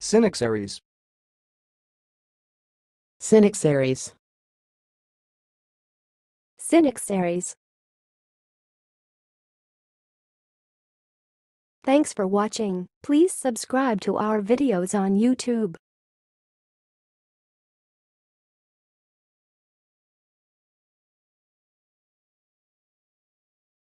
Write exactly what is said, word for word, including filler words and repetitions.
Synaxaries. synaxaries, Synaxaries. Thanks for watching. Please subscribe to our videos on YouTube.